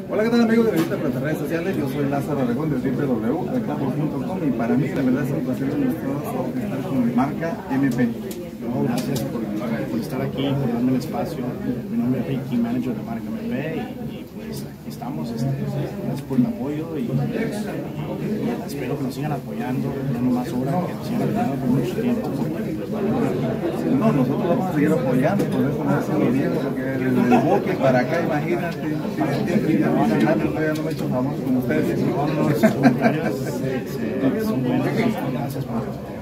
Hola, ¿qué tal amigos de Visita por las redes sociales? Yo soy Lázaro Aragón de www.alclavo.com y para mí la verdad es un placer estar con mi marca MP. Gracias por estar aquí, por darme el espacio. Mi nombre es Ricky, manager de marca MP y pues aquí estamos. Gracias por el apoyo y espero que nos sigan apoyando, dando más obras, que nos sigan apoyando por mucho tiempo. No, nosotros vamos a seguir apoyando, por eso no hacemos bien, porque el buque para acá, imagínate, ya no van a ganar, todavía no me he hecho famoso con ustedes. Los comentarios son buenos, gracias por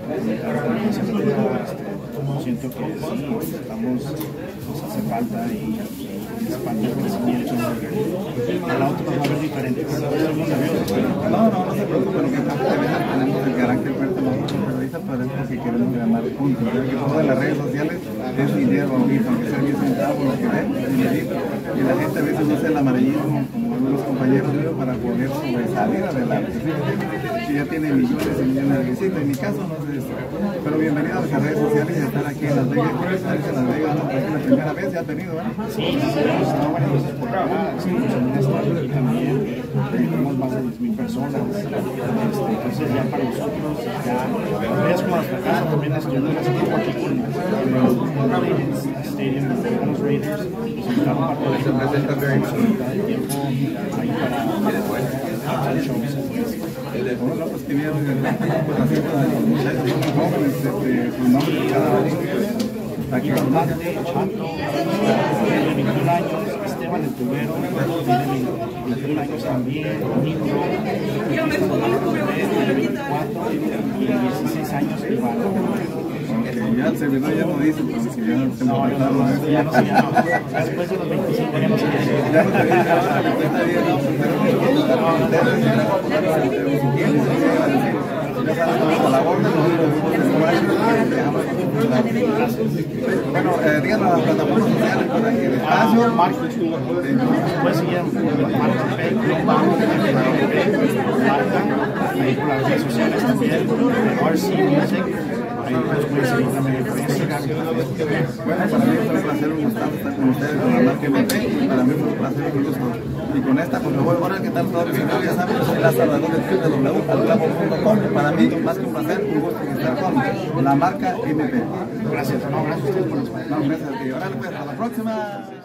siento que sí, nos hace falta y es parte del crecimiento. El auto nos va a ver diferente. No se preocupen, lo que pasa es que tenemos el carácter fuerte nosotros, pero ahorita parece que queremos ganar puntos. Ya que todo en las redes sociales es dinero ahorita, aunque sea 10 centavos lo que ven, es dinerito. Y la gente a veces usa el amarillismo, como algunos compañeros míos, para poder sobresalir adelante. Si ya tiene millones y millones de visitas, en mi caso no es eso. Pero bienvenido a las redes sociales y a estar aquí en Las Vegas. En Las Vegas, ¿no? Es la primera vez ya ha venido, ¿eh? Sí, hemos estado varias veces por acá, sí, aquí también, tenemos más de 10,000 personas, entonces ya para nosotros, ya es como nuestra casa, también estuvimos hace tiempo aquí con los Stadium, con los Raiders, nos invitaron para poder presentar cada tiempo ahí para hacer shows. Bueno, pues que vieron pues haciendo a los muchachos jóvenes, su nombre cada uno. Aquí Chato, tiene 21 años, Esteban el Tubero, tiene 21 años también, Nico, tiene 24 y 16 años igual. Ya el servidor ya no dice, pero si ya no se ya no se llama. Después de los 25 ya no se llama. Ya no se dice, está bien, no, bueno, díganos las plataformas sociales para que despacio. Puedes seguir en marca ahí por las redes sociales también, RC Music. Ahí nos pueden seguir también por Instagram. Bueno, para mí fue un placer, un gusto estar con ustedes con la marca MP y para mí fue un placer y un gusto. Y con esta, pues me voy a borrar. ¿Qué tal todo? Ya saben, yo soy Lázaro Aragón de www.alclavo.com. Para mí, más que un placer, un gusto estar con la marca MP. Gracias, no, gracias a ustedes por el espacio. No, gracias a ti. Ahora pues, hasta la próxima.